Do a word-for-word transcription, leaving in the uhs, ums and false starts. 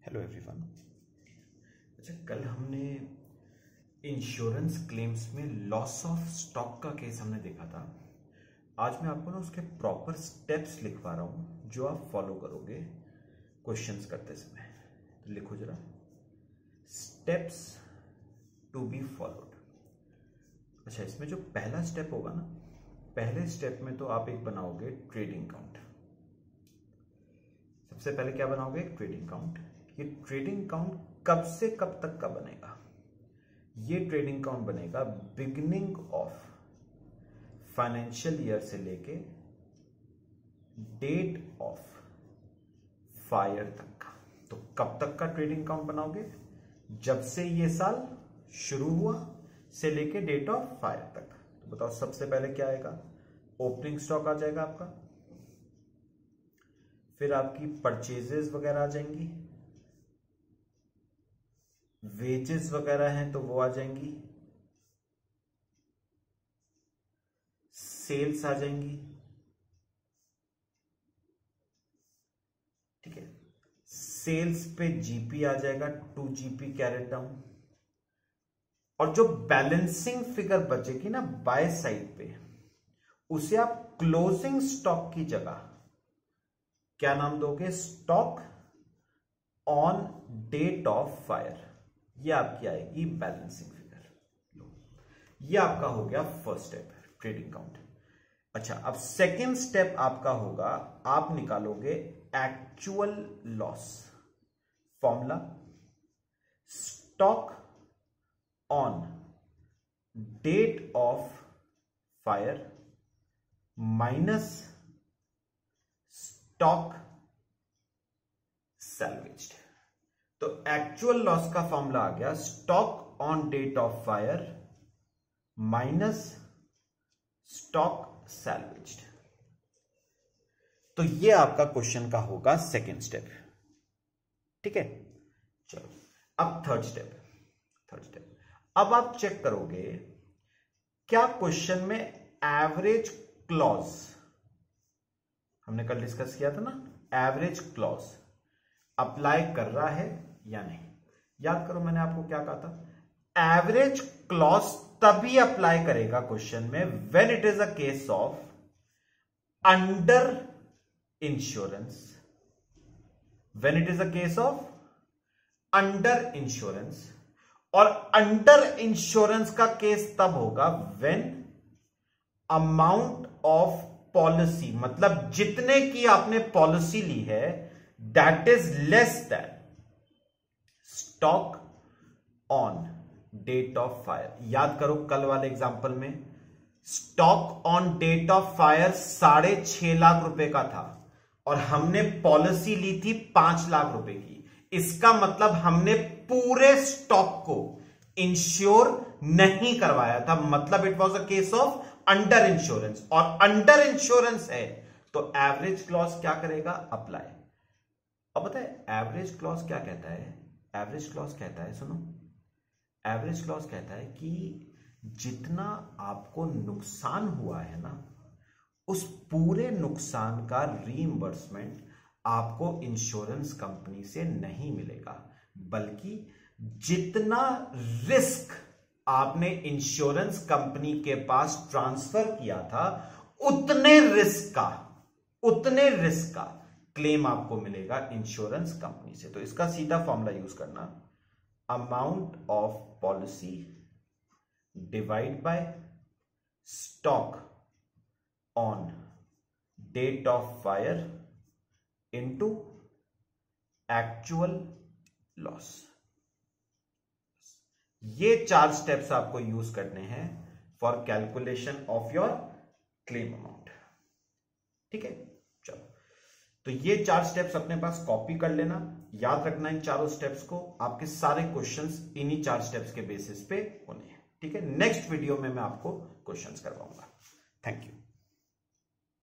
Hello everyone. अच्छा, कल हमने इंश्योरेंस क्लेम्स में लॉस ऑफ स्टॉक का केस हमने देखा था। आज मैं आपको ना उसके प्रॉपर स्टेप्स लिखवा रहा हूं जो आप फॉलो करोगे क्वेश्चंस करते समय। तो लिखो जरा, स्टेप्स टू बी फॉलोड। अच्छा, इसमें जो पहला स्टेप होगा ना, पहले स्टेप में तो आप एक बनाओगे ट्रेडिंग काउंट। सबसे पहले क्या बनाओगे? Trading account. ये ट्रेडिंग काउंट कब से कब तक का बनेगा? ये ट्रेडिंग काउंट बनेगा बिगिनिंग ऑफ फाइनेंशियल ईयर से लेके डेट ऑफ फायर तक का। तो कब तक का ट्रेडिंग काउंट बनाओगे? जब से ये साल शुरू हुआ से लेके डेट ऑफ फायर तक। तो बताओ, सबसे पहले क्या आएगा? ओपनिंग स्टॉक आ जाएगा आपका, फिर आपकी परचेजेस वगैरह आ जाएंगी, वेजेस वगैरह हैं तो वो आ जाएंगी, सेल्स आ जाएंगी, ठीक है। सेल्स पे जीपी आ जाएगा, टू जीपी कैरेट डाउन। और जो बैलेंसिंग फिगर बचेगी ना बाय साइड पे, उसे आप क्लोजिंग स्टॉक की जगह क्या नाम दोगे? Stock on date of fire. ये आपकी आएगी बैलेंसिंग फिगर। लो, ये आपका हो गया फर्स्ट स्टेप, ट्रेडिंग काउंट। अच्छा, अब सेकेंड स्टेप आपका होगा, आप निकालोगे actual loss. Formula, stock on date of fire minus stock salvaged. तो एक्चुअल लॉस का फॉर्मूला आ गया stock on date of fire minus stock salvaged. तो ये आपका क्वेश्चन का होगा सेकेंड स्टेप, ठीक है। चलो, अब थर्ड स्टेप। थर्ड स्टेप अब आप चेक करोगे क्या क्वेश्चन में एवरेज क्लॉज, हमने कल डिस्कस किया था ना, एवरेज क्लॉज अप्लाई कर रहा है या नहीं। याद करो, मैंने आपको क्या कहा था? एवरेज क्लॉज तभी अप्लाई करेगा क्वेश्चन में when it is a case of under insurance. When it is a case of under insurance. और अंडर इंश्योरेंस का केस तब होगा व्हेन अमाउंट ऑफ पॉलिसी, मतलब जितने की आपने पॉलिसी ली है, that is less than stock on date of fire. याद करो, कल वाले एग्जांपल में stock on date of fire साढ़े छह लाख रुपए का था और हमने पॉलिसी ली थी पांच लाख रुपए की। इसका मतलब हमने पूरे स्टॉक को इंश्योर नहीं करवाया था, मतलब it was a case of under insurance. और अंडर इंश्योरेंस है तो एवरेज क्लॉज क्या करेगा? अप्लाई। अब बताए एवरेज क्लॉज क्या कहता है? एवरेज क्लॉज कहता है, सुनो, एवरेज क्लॉज कहता है कि जितना आपको नुकसान हुआ है ना, उस पूरे नुकसान का रीइंबर्समेंट आपको इंश्योरेंस कंपनी से नहीं मिलेगा, बल्कि जितना रिस्क आपने इंश्योरेंस कंपनी के पास ट्रांसफर किया था, उतने रिस्क का उतने रिस्क का क्लेम आपको मिलेगा इंश्योरेंस कंपनी से। तो इसका सीधा फॉर्मूला यूज करना, amount of policy divide by stock on date of fire into actual loss. ये चार स्टेप्स आपको यूज करने हैं for calculation of your claim amount, ठीक है। चलो, तो ये चार स्टेप्स अपने पास कॉपी कर लेना, याद रखना इन चारों स्टेप्स को। आपके सारे क्वेश्चंस इन्हीं चार स्टेप्स के बेसिस पे होने हैं, ठीक है। नेक्स्ट वीडियो में मैं आपको क्वेश्चंस करवाऊंगा। Thank you.